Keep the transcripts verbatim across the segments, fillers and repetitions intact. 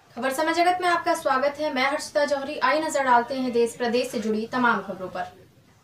खबर समय जगत में आपका स्वागत है। मैं हर्षिता जौहरी। आई नजर डालते हैं देश प्रदेश से जुड़ी तमाम खबरों पर।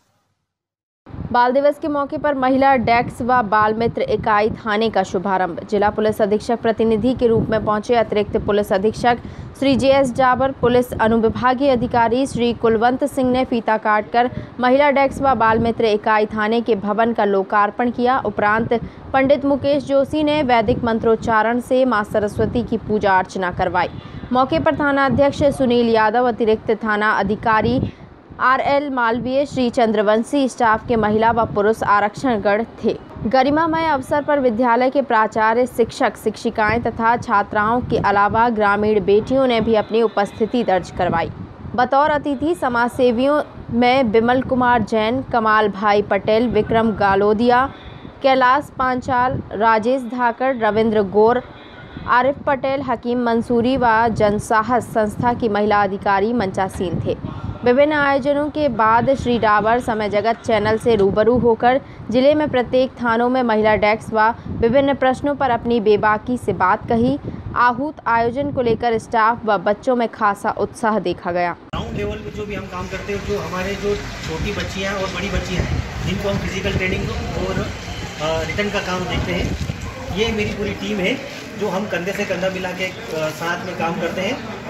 बाल दिवस के मौके पर महिला डेस्क व बाल मित्र इकाई थाने का शुभारंभ। जिला पुलिस अधीक्षक प्रतिनिधि के रूप में पहुंचे अतिरिक्त पुलिस अधीक्षक श्री जे एस जाबर, पुलिस अनुविभागीय अधिकारी श्री कुलवंत सिंह ने फीता काटकर महिला डेस्क व बाल मित्र इकाई थाने के भवन का लोकार्पण किया। उपरांत पंडित मुकेश जोशी ने वैदिक मंत्रोच्चारण से मां सरस्वती की पूजा अर्चना करवाई। मौके पर थाना अध्यक्ष सुनील यादव, अतिरिक्त थाना अधिकारी R L Malviya, Shri Chandravanshi, staff के महिला व पुरुष आरक्षणगण थे। गरिमामय अवसर पर विद्यालय के प्राचार्य, शिक्षक, शिक्षिकाएं तथा छात्राओं के अलावा ग्रामीण बेटियों ने भी अपनी उपस्थिति दर्ज करवाई। बतौर अतिथि समाजसेवियों में बिमल कुमार जैन, कमाल भाई पटेल, विक्रम गालोदिया, कैलाश पांचाल, राजेश धाकड़, रविंद्र गौर, आरिफ पटेल, हकीम मंसूरी व जनसाहस संस्था की महिला अधिकारी मंचासीन थे। विभिन्न आयोजनों के बाद श्री डाबर समय जगत चैनल से रूबरू होकर जिले में प्रत्येक थानों में महिला डेस्क व विभिन्न प्रश्नों पर अपनी बेबाकी से बात कही। आहूत आयोजन को लेकर स्टाफ व बच्चों में खासा उत्साह देखा गया। ग्राउंड लेवल पे जो भी हम काम करते हैं, जो हमारे जो छोटी बच्चियां और बड़ी बच्चियां हैं, जिनको हम फिजिकल ट्रेनिंग और रिटर्न का काम देखते हैं, ये मेरी पूरी टीम है जो हम कंधे से कंधा मिला के साथ में काम करते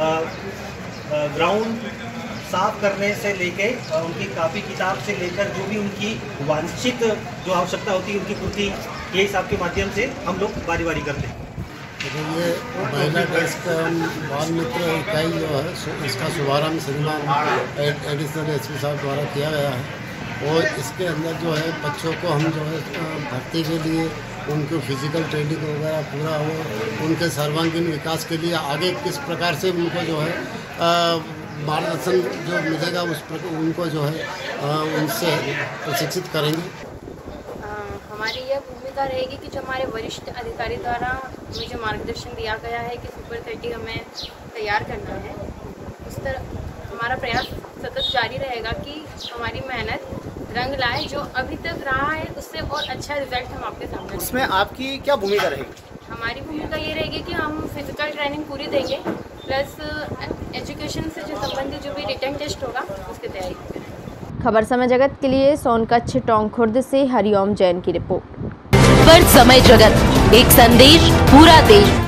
हैं। ग्राउंड साफ करने से लेके उनकी कापी किताब से लेकर जो भी उनकी वांछित जो आवश्यकता होती है उनकी पूर्ति, ये हिसाब के माध्यम से हम लोग बारी बारी करते हैं। तो ये महिला डेस्क बाल मित्र इकाई जो है, इसका शुभारंभ श्रीमान एडिशनल एस पी साहब द्वारा किया गया है और इसके अंदर जो है बच्चों को हम जो है भर्ती के लिए उनको फिजिकल ट्रेनिंग वगैरह पूरा हो, उनके सर्वांगीण विकास के लिए आगे किस प्रकार से उनको जो है मार्गदर्शन जो मिलेगा उस प्रकार उनको जो है आ, उनसे प्रशिक्षित करेंगे। आ, हमारी यह भूमिका रहेगी कि जो हमारे वरिष्ठ अधिकारी द्वारा हमें जो मार्गदर्शन दिया गया है कि सुपर थर्टी हमें तैयार करना है, उस तरह हमारा प्रयास सतत जारी रहेगा कि हमारी मेहनत रंग लाए। जो अभी तक रहा है उससे और अच्छा रिजल्ट हम आपके सामने। उसमें आपकी क्या भूमिका रहेगी? हमारी भूमिका ये रहेगी कि हम फिजिकल ट्रेनिंग पूरी देंगे, प्लस एजुकेशन से जो संबंधित जो भी रिटर्न टेस्ट होगा उसकी तैयारी करेंगे। खबर समय जगत के लिए सोनकच्छ टोंक खुर्द से हरिओम जैन की रिपोर्ट। खबर समय जगत, एक संदेश पूरा देश।